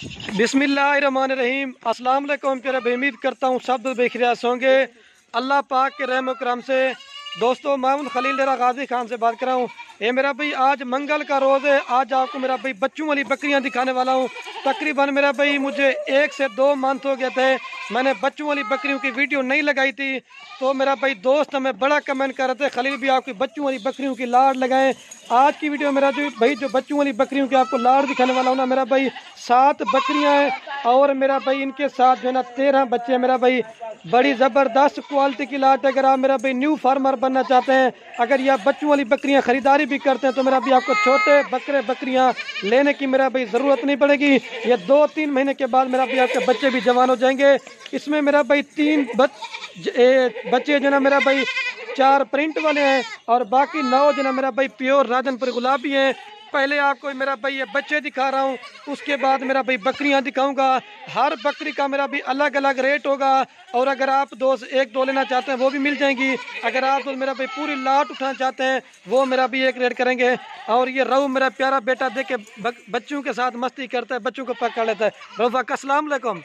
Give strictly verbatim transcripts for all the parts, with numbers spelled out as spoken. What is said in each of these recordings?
बिस्मिल्लाहिर्रहमानिर्रहीम। अस्सलाम वालेकुम प्यारे भाई, उम्मीद करता हूँ सब बेखियास होंगे अल्लाह पाक के रहम करम से। दोस्तों, मैं खलील डेरा गाजी खान से बात कर रहा हूँ। ये मेरा भाई आज मंगल का रोज़ है। आज आपको मेरा भाई बच्चों वाली बकरियां दिखाने वाला हूँ। तकरीबन मेरा भाई मुझे एक से दो मंथ हो गए थे, मैंने बच्चों वाली बकरियों की वीडियो नहीं लगाई थी। तो मेरा भाई दोस्त हमें बड़ा कमेंट कर रहे थे, खलील भी आपकी बच्चों वाली बकरियों की लाड़ लगाएं। आज की वीडियो मेरा जो भाई जो बच्चों वाली बकरियों की आपको लाड़ दिखाने वाला हूँ ना, मेरा भाई सात बकरियां हैं और मेरा भाई इनके साथ जो है ना तेरह बच्चे हैं। मेरा भाई बड़ी ज़बरदस्त क्वालिटी की लाट। अगर आप मेरा भाई न्यू फार्मर बनना चाहते हैं, अगर ये आप बच्चों वाली बकरियां खरीदारी भी करते हैं, तो मेरा भाई आपको छोटे बकरे बकरियां लेने की मेरा भाई ज़रूरत नहीं पड़ेगी। ये दो तीन महीने के बाद मेरा भाई आपके बच्चे भी जवान हो जाएंगे। इसमें मेरा भाई तीन बच, ए, बच्चे जो ना मेरा भाई चार प्रिंट वाले हैं और बाकी नौ जो ना मेरा भाई प्योर राजनपुर गुलाबी हैं। पहले आपको मेरा भाई ये बच्चे दिखा रहा हूँ, उसके बाद मेरा भाई बकरियां दिखाऊंगा। हर बकरी का मेरा भाई अलग अलग रेट होगा और अगर आप दो एक दो लेना चाहते हैं वो भी मिल जाएंगी। अगर आप तो मेरा भाई पूरी लाट उठाना चाहते हैं वो मेरा भी एक रेट करेंगे। और ये रहू मेरा प्यारा बेटा देख के बच्चों के साथ मस्ती करता है, बच्चों को पकड़ लेता है। रऊफ़ा अस्सलाम वालेकुम।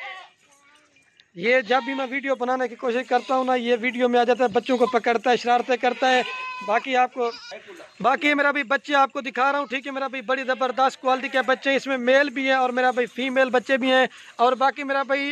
ये जब भी मैं वीडियो बनाने की कोशिश करता हूँ ना, ये वीडियो में आ जाता है, बच्चों को पकड़ता है, शरारतें करता है। बाकी आपको बाकी मेरा भी बच्चे आपको दिखा रहा हूँ, ठीक है। मेरा भाई बड़ी ज़बरदस्त क्वालिटी के बच्चे, इसमें मेल भी हैं और मेरा भाई फीमेल बच्चे भी हैं। और बाकी मेरा भाई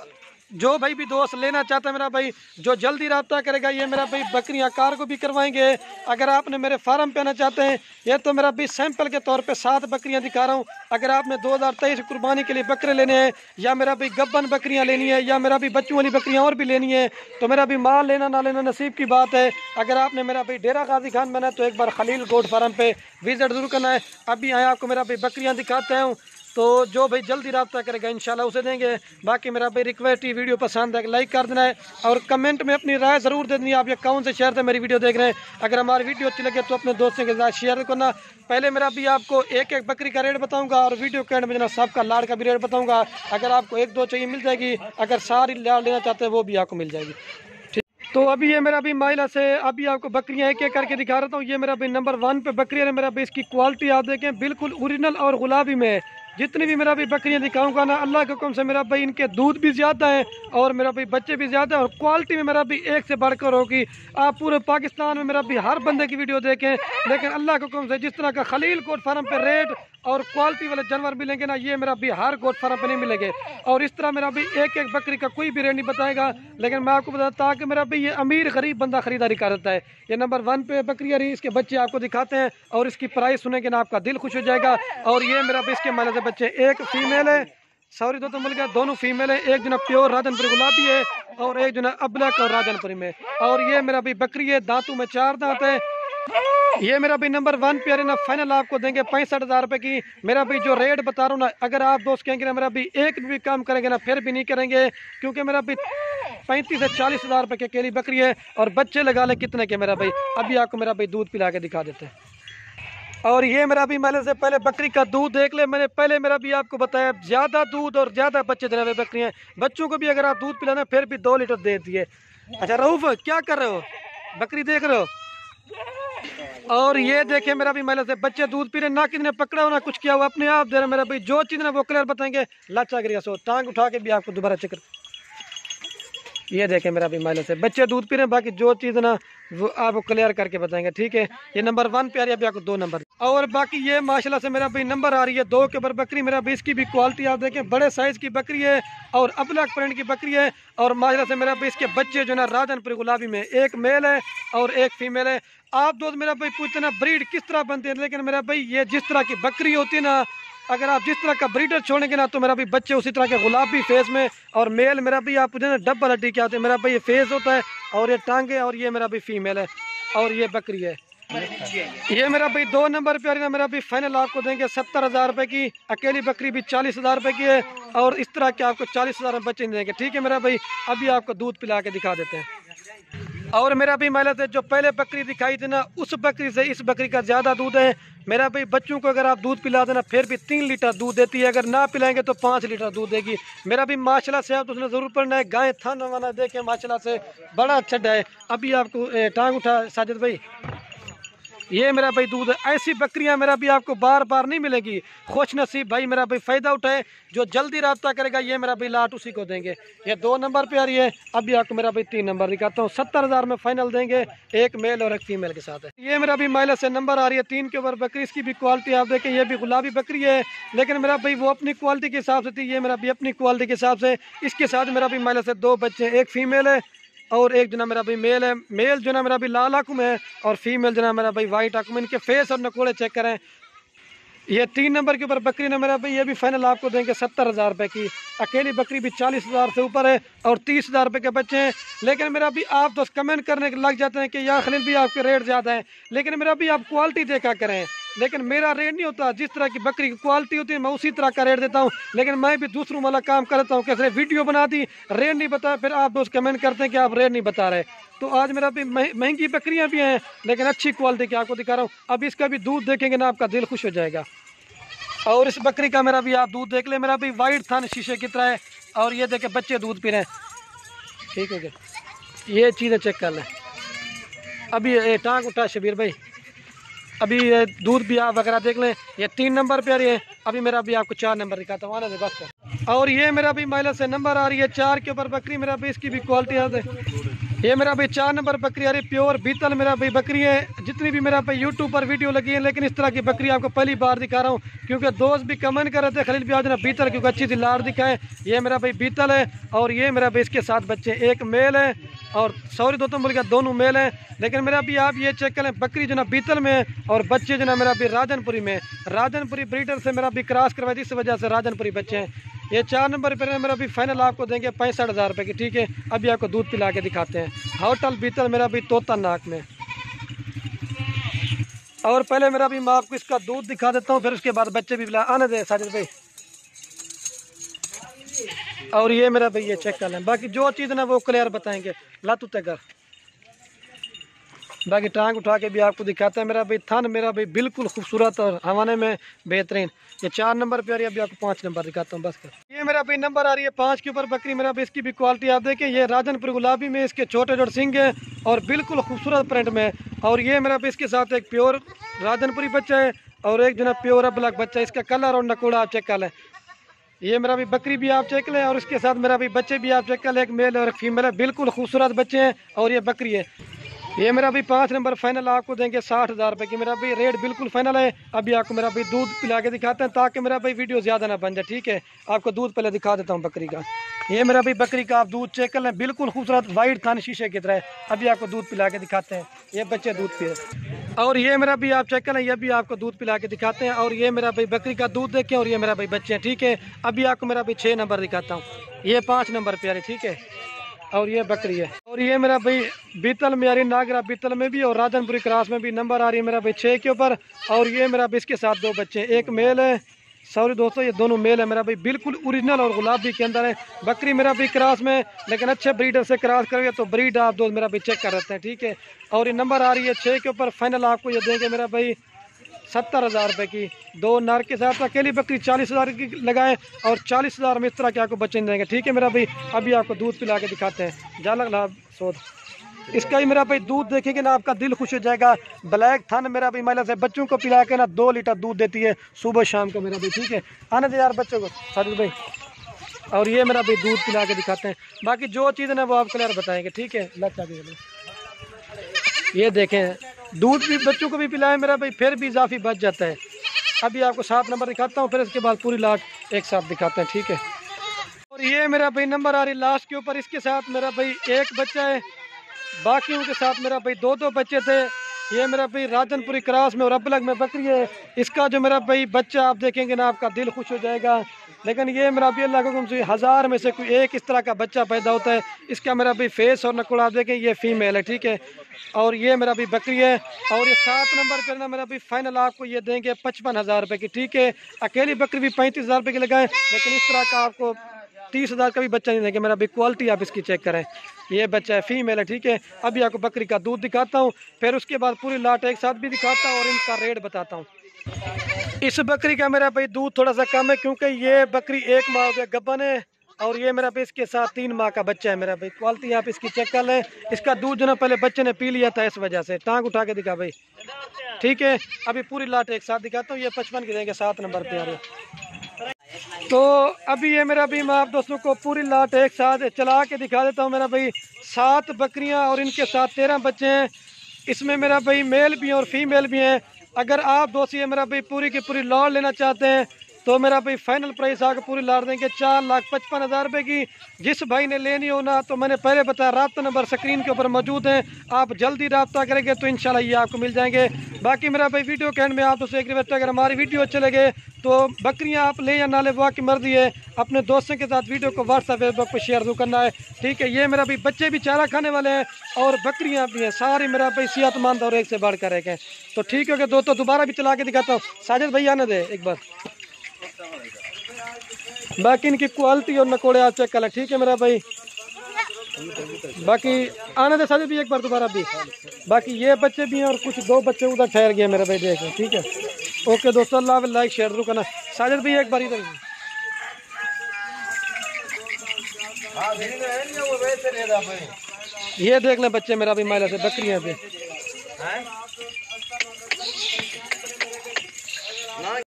जो भाई भी दोस्त लेना चाहता है, मेरा भाई जो जल्दी रब्ता करेगा, ये मेरा भाई बकरियां कार को भी करवाएंगे। अगर आपने मेरे फार्म पे आना चाहते हैं, ये तो मेरा भाई सैंपल के तौर पे सात बकरियां दिखा रहा हूँ। अगर आपने दो हज़ार तेईस कुर्बानी के लिए बकरे लेने हैं या मेरा भाई गब्बन बकरियां लेनी है या मेरा भी बच्चों वाली बकरियां और भी लेनी है, तो मेरा भी माल लेना ना लेना नसीब की बात है। अगर आपने मेरा भाई डेरा गाजी खान बना है तो एक बार खलील गोट फार्म पे विजिट जरूर करना है। अभी आए आपको मेरा भाई बकरियाँ दिखाते हैं, तो जो भाई जल्दी रब्ता करेगा इंशाल्लाह उसे देंगे। बाकी मेरा भाई रिक्वेस्ट ही, वीडियो पसंद है लाइक कर देना है और कमेंट में अपनी राय ज़रूर दे देनी है, आप ये कौन से शहर से मेरी वीडियो देख रहे हैं। अगर हमारी वीडियो अच्छी लगे तो अपने दोस्तों के साथ शेयर करना। पहले मेरा भी आपको एक एक बकरी का रेट बताऊंगा और वीडियो के एंड में जना सबका लाड़ का भी रेट बताऊंगा। अगर आपको एक दो चाहिए मिल जाएगी, अगर सारी लाड़ लेना चाहते हैं वो भी आपको मिल जाएगी। तो अभी ये मेरा भी माइला से अभी आपको बकरियां एक एक करके दिखा रहा हूँ। ये मेरा भी नंबर वन पे बकरी है। मेरा भी इसकी क्वालिटी आप देखें, बिल्कुल ओरिजिनल और गुलाबी में। जितनी भी मेरा भी बकरियां दिखाऊंगा ना, अल्लाह के हुक्म से मेरा भाई इनके दूध भी ज़्यादा है और मेरा भाई बच्चे भी ज़्यादा है और क्वालिटी में मेरा भी एक से बढ़कर होगी। आप पूरे पाकिस्तान में मेरा भी हर बंदे की वीडियो देखें, लेकिन अल्लाह के हुक्म से जिस तरह का खलील गोट फार्म पे रेट और क्वालिटी वाले जानवर मिलेंगे ना, ये मेरा भी हर गोट फार्म पे नहीं मिलेंगे। और इस तरह मेरा भी एक एक बकरी का कोई भी रेट नहीं बताएगा, लेकिन मैं आपको बताता कि मेरा भी ये अमीर गरीब बंदा खरीदारी करता है। ये नंबर वन पे बकरी रही, इसके बच्चे आपको दिखाते हैं और इसकी प्राइस सुनेंगे ना आपका दिल खुश हो जाएगा। और ये मेरा भी इसके माने से बच्चे, एक फीमेल है, सॉरी दो तो मिल गया, दोनों फीमेल है। एक जो ना प्योर राजनपुरी गुलाबी है और एक जो ना अबलक और राजनपुरी में। और ये मेरा भी बकरी है, दांतों में चार दांत है। ये मेरा भी नंबर वन प्यारे ना फाइनल आपको देंगे पैंसठ हज़ार रुपये की। मेरा भी जो रेट बता रहा हूँ ना, अगर आप दोस्त कहेंगे ना मेरा भी एक भी काम करेंगे ना फिर भी नहीं करेंगे, क्योंकि मेरा भी पैंतीस से चालीस हज़ार रुपये की अकेली बकरी है और बच्चे लगा ले कितने के मेरा भाई। अभी आपको मेरा भाई दूध पिला के दिखा देते हैं। और ये मेरा भी मैंने से पहले बकरी का दूध देख ले। मैंने पहले मेरा भी आपको बताया, ज़्यादा दूध और ज़्यादा बच्चे देने वाली बकरियाँ। बच्चों को भी अगर आप दूध पिलाना फिर भी दो लीटर दे दिए। अच्छा रऊफ़ क्या कर रहे हो, बकरी देख रहे हो। और ये देखे मेरा भी महिला से बच्चे दूध पी रहे, ना कितने पकड़ा हो ना कुछ किया हुआ, अपने आप दे रहे। मेरा भाई जो चीज़ ना वो क्लियर बताएंगे। लाचा गिरिया सो टांग उठा के भी आपको दोबारा चक्कर। ये देखें मेरा भी महिला से बच्चे दूध पी रहे हैं, बाकी जो चीज़ ना वो आपको क्लियर करके बताएंगे, ठीक है। ये नंबर वन पे आ रही है, अभी आपको दो नंबर। और बाकी ये माशाल्लाह से मेरा भाई नंबर आ रही है दो के ऊपर बकरी। मेरा भाई इसकी भी क्वालिटी आप देखें, बड़े साइज़ की बकरी है और अबलक प्रिंट की बकरी है। और माशाल्लाह से मेरा भाई इसके बच्चे जो ना राजनपुरी गुलाबी में, एक मेल है और एक फीमेल है। आप दोस्त मेरा भाई पूछते ना ब्रीड किस तरह बनते हैं, लेकिन मेरा भाई ये जिस तरह की बकरी होती है ना, अगर आप जिस तरह का ब्रीडर छोड़ेंगे ना तो मेरा भी बच्चे उसी तरह के गुलाबी फेस में। और मेल मेरा भी आप ना डबल हड्डी क्या होते हैं, मेरा भाई ये फेस होता है और ये टांगे। और ये मेरा भी फीमेल है और ये बकरी है। ये मेरा भाई दो नंबर पे आ रही ना, मेरा भी फाइनल आपको देंगे सत्तर हज़ार रुपये की। अकेली बकरी भी चालीस हज़ार रुपये की है और इस तरह के आपको चालीस हज़ार बच्चे नहीं देंगे, ठीक है मेरा भाई। अभी आपको दूध पिला के दिखा देते हैं। और मेरा भी महिला से जो पहले बकरी दिखाई थी ना, उस बकरी से इस बकरी का ज़्यादा दूध है। मेरा भाई बच्चों को अगर आप दूध पिला देना फिर भी तीन लीटर दूध देती है, अगर ना पिलाएंगे तो पाँच लीटर दूध देगी। मेरा भी माशाल्लाह से आप तो उसने ज़रूर पढ़ना है। गाय थाना वाना देखें माशाल्लाह से बड़ा अच्छा है। अभी आपको टांग उठा साजिद भाई, ये मेरा भाई दूध है। ऐसी बकरियां मेरा भी आपको बार बार नहीं मिलेगी। खुश नसीब भाई मेरा भाई फ़ायदा उठाए, जो जल्दी रब्ता करेगा ये मेरा भाई लाट उसी को देंगे। ये दो नंबर पे आ रही है। अभी आपको मेरा भाई तीन नंबर दिखाता हूँ। सत्तर हज़ार में फाइनल देंगे, एक मेल और एक फीमेल के साथ है। ये मेरा भी माइला से नंबर आ रही है तीन के ऊपर बकरी। इसकी भी क्वालिटी आप देखें, ये भी गुलाबी बकरी है, लेकिन मेरा भाई वो अपनी क्वालिटी के हिसाब से थी, ये मेरा भी अपनी क्वालिटी के हिसाब से। इसके साथ मेरा भी माइला से दो बच्चे, एक फीमेल है और एक जो ना मेरा भाई मेल है। मेल जो ना मेरा भाई लाल आकुम है और फीमेल जो ना मेरा भाई वाइट आकुम। इनके फेस और नकोड़े चेक करें। ये तीन नंबर के ऊपर बकरी ना मेरा भाई, ये भी फाइनल आपको देंगे सत्तर हज़ार रुपये की। अकेली बकरी भी चालीस हज़ार से ऊपर है और तीस हज़ार रुपये के बच्चे हैं। लेकिन मेरा भी आप तो कमेंट करने लग जाते हैं कि या खलील भी आपके रेट ज़्यादा हैं, लेकिन मेरा भी आप क्वालिटी देखा करें। लेकिन मेरा रेट नहीं होता, जिस तरह की बकरी की क्वालिटी होती है मैं उसी तरह का रेट देता हूँ। लेकिन मैं भी दूसरों वाला काम करता हूँ, कैसे वीडियो बना दी रेट नहीं बताया, फिर आप दोस्त कमेंट करते हैं कि आप रेट नहीं बता रहे। तो आज मेरा भी महंगी बकरियाँ भी हैं, लेकिन अच्छी क्वालिटी की आपको दिखा रहा हूँ। अब इसका भी दूध देखेंगे ना आपका दिल खुश हो जाएगा। और इस बकरी का मेरा भी आप दूध देख ले, मेरा भी वाइट थान शीशे की तरह है। और ये देखे बच्चे दूध पी रहे हैं, ठीक है क्या? ये चीज़ें चेक कर लें। अभी ये टाँग उठा शबीर भाई, अभी ये दूध भी आप वगैरह देख लें। ये तीन नंबर पे आ रही है। अभी मेरा भी आपको चार नंबर दिखाता हूँ, आने दे बस कर। और ये मेरा भी महिला से नंबर आ रही है चार के ऊपर बकरी। मेरा भी इसकी भी क्वालिटी याद है। ये मेरा भाई चार नंबर बकरी आ रही है, प्योर बीतल मेरा भाई बकरी है। जितनी भी मेरा भाई यूट्यूब पर वीडियो लगी है, लेकिन इस तरह की बकरी आपको पहली बार दिखा रहा हूँ, क्योंकि दोस्त भी कमेंट कर रहे थे खलील भी आज ना बीतल क्योंकि अच्छी सी लाड़ दिखाए। ये मेरा भाई बीतल है और ये मेरा भाई इसके साथ बच्चे, एक मेल है और सॉरी दो तुम बोल गया दोनों मेल हैं। लेकिन मेरा भी आप ये चेक करें, बकरी जो ना बीतल में और बच्चे जो ना मेरा भी राजनपुरी में, राजनपुरी ब्रीडर से मेरा भी क्रॉस करवाए, जिस वजह से राजनपुरी बच्चे हैं। ये चार नंबर पर मेरा भी फाइनल आपको देंगे पैंसठ हज़ार रुपये की, ठीक है। अभी आपको दूध पिला के दिखाते हैं। होटल बीतल मेरा भी तोता नाक में। और पहले मेरा भी मैं आपको इसका दूध दिखा देता हूँ, फिर उसके बाद बच्चे भी पिला आने दे साजिद भाई। और ये मेरा भाई ये चेक कर लें, बाकी जो चीज़ ना वो क्लियर बताएंगे। लातू तक बाकी टांग उठा के भी आपको दिखाते हैं। मेरा भाई थान मेरा भाई बिल्कुल खूबसूरत और हवाने में बेहतरीन। ये चार नंबर पे आ रही है, अभी आपको पाँच नंबर दिखाता हूँ बस कर। ये मेरा भाई नंबर आ रही है पाँच के ऊपर बकरी। मेरा भाई इसकी भी क्वालिटी आप देखें, ये राजनपुर गुलाबी में इसके छोटे छोटे सिंग है और बिल्कुल खूबसूरत प्रिंट में। और ये मेरा भाई इसके साथ एक प्योर राजनपुरी बच्चा है और एक जो ना प्योर अबलग बच्चा है। इसका कलर और नकोड़ा आप चेक कर लें। ये मेरा भी बकरी भी आप चेक लें और इसके साथ मेरा भी बच्चे भी आप चेक कर लें, एक मेल और एक फीमेल है। बिल्कुल खूबसूरत बच्चे हैं और ये बकरी है। ये मेरा भी पाँच नंबर फाइनल आपको देंगे साठ हज़ार रुपये की। मेरा भी रेट बिल्कुल फाइनल है। अभी आपको मेरा भी दूध पिला के दिखाते हैं ताकि मेरा भाई वीडियो ज़्यादा ना बन जाए, ठीक है। आपको दूध पहले दिखा देता हूँ बकरी का। ये मेरा भी बकरी का आप दूध चेक कर लें, बिल्कुल खूबसूरत वाइट थान शीशे की तरह। अभी आपको दूध पिला के दिखाते हैं। ये बच्चे दूध पिए और ये मेरा भी आप चेक कर लें, ये भी आपको दूध पिला के दिखाते हैं। और ये मेरा भाई बकरी का दूध देखें और ये मेरा भाई बच्चे हैं, ठीक है। अभी आपको मेरा भाई छः नंबर दिखाता हूँ। ये पाँच नंबर पे आ रही, ठीक है। और ये बकरी है। और ये मेरा भाई बीतल में आ रही, नागरा बीतल में भी और राजनपुरी क्रॉस में भी नंबर आ रही है मेरा भाई छः के ऊपर। और ये मेरा भाई इसके साथ दो बच्चे, एक मेल है, सॉरी दोस्तों ये दोनों मेल है मेरा भाई, बिल्कुल ओरिजिनल और गुलाबी के अंदर है। बकरी मेरा भाई क्रॉस में, लेकिन अच्छे ब्रीडर से क्रॉस करोगे तो ब्रीड आप दोस्त मेरा भाई चेक कर रहते हैं, ठीक है। और ये नंबर आ रही है छः के ऊपर। फाइनल आपको ये देंगे मेरा भाई सत्तर हज़ार रुपये की। दो नर के साथ अकेली बकरी चालीस हज़ार की लगाएं और चालीस हज़ार में इस तरह के आपको बच्चे देंगे, ठीक है मेरा भाई। अभी आपको दूध पिला के दिखाते हैं। जालक लाभ सोद इसका ही मेरा भाई दूध देखेंगे ना आपका दिल खुश हो जाएगा। ब्लैक थन मेरा भाई महिला से बच्चों को पिला के ना दो लीटर दूध देती है सुबह शाम को मेरा भाई, ठीक है। आने दे यार बच्चों को साजिद भाई। और ये मेरा भाई दूध पिला के दिखाते हैं। बाकी जो चीज़ ना वो आप क्लियर बताएंगे, ठीक है। लग ये देखें दूध भी बच्चों को भी पिलाएं मेरा भाई, फिर भी इजाफी बच जाता है। अभी आपको सात नंबर दिखाता हूँ, फिर इसके बाद पूरी लाट एक साथ दिखाते हैं, ठीक है। और ये मेरा भाई नंबर आ रही लास्ट के ऊपर। इसके साथ मेरा भाई एक बच्चा है, बाकियों के साथ मेरा भाई दो दो बच्चे थे। ये मेरा भाई राजनपुरी क्रॉस में और अबलग में बकरी है। इसका जो मेरा भाई बच्चा आप देखेंगे ना आपका दिल खुश हो जाएगा। लेकिन ये मेरा भी अल्लाह हुक्म से हज़ार में से कोई एक इस तरह का बच्चा पैदा होता है। इसका मेरा भी फेस और नकुड़ आप देखें, ये फीमेल है, ठीक है। और ये मेरा भी बकरी है। और ये सात नंबर पर ना मेरा भी फाइनल आपको ये देंगे पचपन हज़ार रुपये की, ठीक है। अकेली बकरी भी पैंतीस हज़ार रुपये की लगाएं, लेकिन इस तरह का आपको तीस हज़ार का भी बच्चा नहीं देंगे मेरा भी। क्वालिटी आप इसकी चेक करें, ये बच्चा है फीमेल है, ठीक है। अभी आपको बकरी का दूध दिखाता हूँ, फिर उसके बाद पूरी लाट एक साथ भी दिखाता हूँ और इनका रेट बताता हूँ। इस बकरी का मेरा भाई दूध थोड़ा सा कम है, क्योंकि ये बकरी एक माह हो गया गब्बन है और ये मेरा भाई इसके साथ तीन माह का बच्चा है मेरा भाई। क्वालिटी आप इसकी चेक कर लें। इसका दूध जो ना पहले बच्चे ने पी लिया था, इस वजह से। टांग उठा के दिखा भाई, ठीक है। अभी पूरी लाट एक साथ दिखाता हूँ। ये पचपन की देंगे, सात नंबर पे आ रहे। तो अभी ये मेरा भाई मैं आप दोस्तों को पूरी लाट एक साथ चला के दिखा देता हूँ मेरा भाई। सात बकरियाँ और इनके साथ तेरह बच्चे हैं। इसमें मेरा भाई मेल भी हैं और फीमेल भी हैं। अगर आप दोस्त ये मेरा भाई पूरी की पूरी लॉट लेना चाहते हैं तो मेरा भाई फाइनल प्राइस आकर पूरी लाट देंगे चार लाख पचपन हज़ार रुपये की। जिस भाई ने लेनी हो ना, तो मैंने पहले बताया रब्ता नंबर स्क्रीन के ऊपर मौजूद है। आप जल्दी रब्ता करेंगे तो इंशाल्लाह ये आपको मिल जाएंगे। बाकी मेरा भाई वीडियो के एंड में आप दोस्तों एक रिक्वेस्ट, अगर हमारी वीडियो अच्छे लगे तो बकरियां आप ले या ना ले वो आपकी मर्जी है। अपने दोस्तों के साथ वीडियो को व्हाट्सएप फेसबुक पर शेयर जरूर करना है, ठीक है। ये मेरा भाई बच्चे भी चारा खाने वाले हैं और बकरियां भी हैं, सारी मेरा भाई सेहतमंद और एक से बढ़कर एक है। तो ठीक है कि दोस्तों दोबारा भी चला के दिखाता हूँ। साजिद भाई आने दे एक बार। बाकी इनकी क्वालिटी और नकोड़े आप चेक कर लें, ठीक है मेरा भाई। बाकी आने दे साजिद भी एक बार दोबारा भी। बाकी ये बच्चे भी हैं और कुछ दो बच्चे उधर ठहर गए मेरे भाई, देखें, ठीक है। ओके दोस्तों, अल्लाह हाफ़िज़, लाइक शेयर जरूर करना। साजिद भी एक बार इधर। ये देख लें बच्चे मेरा भी महिला से बकरियां पे।